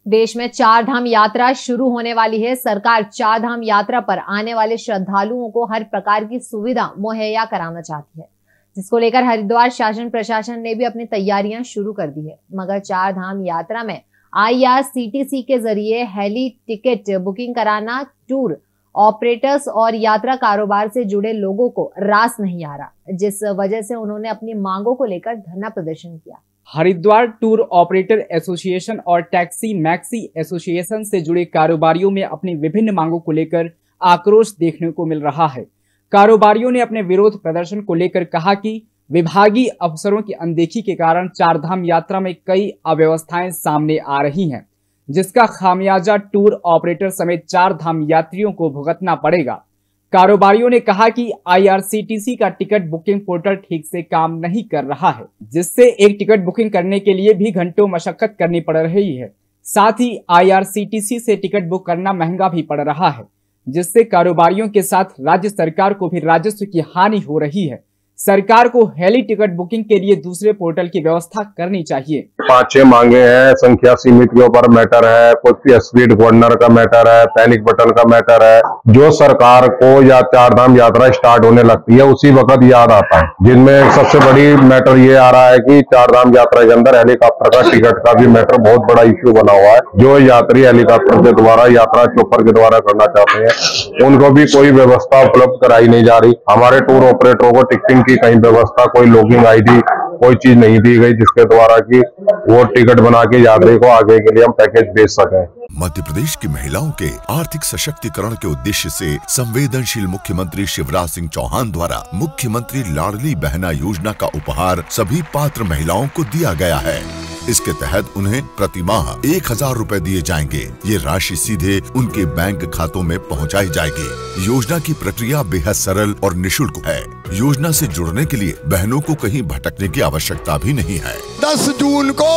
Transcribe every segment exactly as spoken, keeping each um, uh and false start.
देश में चार धाम यात्रा शुरू होने वाली है। सरकार चार धाम यात्रा पर आने वाले श्रद्धालुओं को हर प्रकार की सुविधा मुहैया कराना चाहती है, जिसको लेकर हरिद्वार शासन प्रशासन ने भी अपनी तैयारियां शुरू कर दी है। मगर चार धाम यात्रा में I R C T C के जरिए हेली टिकट बुकिंग कराना टूर ऑपरेटर्स और यात्रा कारोबार से जुड़े लोगों को रास नहीं आ रहा, जिस वजह से उन्होंने अपनी मांगों को लेकर धरना प्रदर्शन किया। हरिद्वार टूर ऑपरेटर एसोसिएशन और टैक्सी मैक्सी एसोसिएशन से जुड़े कारोबारियों में अपनी विभिन्न मांगों को लेकर आक्रोश देखने को मिल रहा है। कारोबारियों ने अपने विरोध प्रदर्शन को लेकर कहा कि विभागीय अफसरों की अनदेखी के कारण चार धाम यात्रा में कई अव्यवस्थाएं सामने आ रही हैं, जिसका खामियाजा टूर ऑपरेटर समेत चार धाम यात्रियों को भुगतना पड़ेगा। कारोबारियों ने कहा कि I R C T C का टिकट बुकिंग पोर्टल ठीक से काम नहीं कर रहा है, जिससे एक टिकट बुकिंग करने के लिए भी घंटों मशक्कत करनी पड़ रही है। साथ ही I R C T C से टिकट बुक करना महंगा भी पड़ रहा है, जिससे कारोबारियों के साथ राज्य सरकार को भी राजस्व की हानि हो रही है। सरकार को हेली टिकट बुकिंग के लिए दूसरे पोर्टल की व्यवस्था करनी चाहिए। पांच छह मांगे हैं, संख्या सीमित के ऊपर मैटर है, कुछ स्पीड कॉर्नर का मैटर है, पैनिक बटन का मैटर है, जो सरकार को या चार धाम यात्रा स्टार्ट होने लगती है उसी वक्त याद आता है। जिनमें सबसे बड़ी मैटर ये आ रहा है कि चार धाम यात्रा के अंदर हेलीकॉप्टर का टिकट का भी मैटर बहुत बड़ा इश्यू बना हुआ है। जो यात्री हेलीकॉप्टर के द्वारा यात्रा चौपर के द्वारा करना चाहते हैं, उनको भी कोई व्यवस्था उपलब्ध कराई नहीं जा रही। हमारे टूर ऑपरेटरों को टिकटिंग की कहीं व्यवस्था, कोई लॉगिंग आई डी, कोई चीज नहीं दी गई जिसके द्वारा कि वो टिकट बना के यात्री को आगे के लिए हम पैकेज भेज सकें। मध्य प्रदेश की महिलाओं के आर्थिक सशक्तिकरण के उद्देश्य से संवेदनशील मुख्यमंत्री शिवराज सिंह चौहान द्वारा मुख्यमंत्री लाडली बहना योजना का उपहार सभी पात्र महिलाओं को दिया गया है। इसके तहत उन्हें प्रति माह एक हजार रूपए दिए जाएंगे। ये राशि सीधे उनके बैंक खातों में पहुंचाई जाएगी। योजना की प्रक्रिया बेहद सरल और निशुल्क है। योजना से जुड़ने के लिए बहनों को कहीं भटकने की आवश्यकता भी नहीं है। दस जून को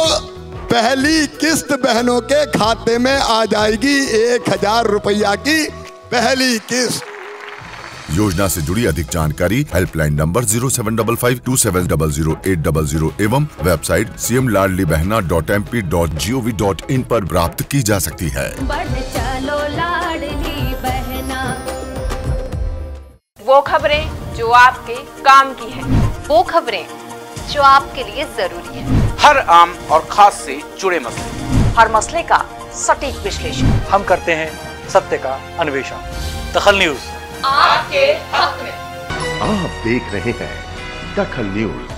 पहली किस्त बहनों के खाते में आ जाएगी। एक हजार रुपया की पहली किस्त। योजना से जुड़ी अधिक जानकारी helpline number zero seven double five two seven double zero eight double zero एवं website C M Ladli Behna dot M P dot G O V dot in पर प्राप्त की जा सकती है। बढ़ चलो लाडली बहना। वो खबरें जो आपके काम की है, वो खबरें जो आपके लिए जरूरी है। हर आम और खास से जुड़े मसले, हर मसले का सटीक विश्लेषण हम करते हैं, सत्य का अन्वेषण। दखल न्यूज आपके हक में। आप देख रहे हैं दखल न्यूज।